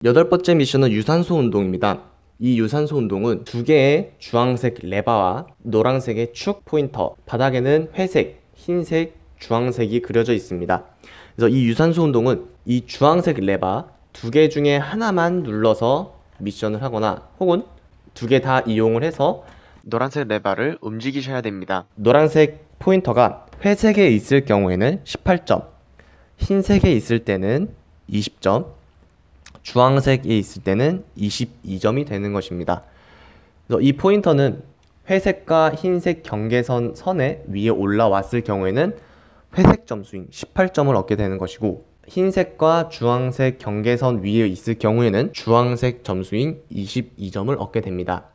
8번째 미션은 유산소 운동입니다. 이 유산소 운동은 두 개의 주황색 레바와 노란색의 축 포인터, 바닥에는 회색, 흰색, 주황색이 그려져 있습니다. 그래서 이 유산소 운동은 이 주황색 레바 두 개 중에 하나만 눌러서 미션을 하거나 혹은 두 개 다 이용을 해서 노란색 레바를 움직이셔야 됩니다. 노란색 포인터가 회색에 있을 경우에는 18점, 흰색에 있을 때는 20점, 주황색에 있을 때는 22점이 되는 것입니다. 그래서 이 포인터는 회색과 흰색 경계선 선에 위에 올라왔을 경우에는 회색 점수인 18점을 얻게 되는 것이고, 흰색과 주황색 경계선 위에 있을 경우에는 주황색 점수인 22점을 얻게 됩니다.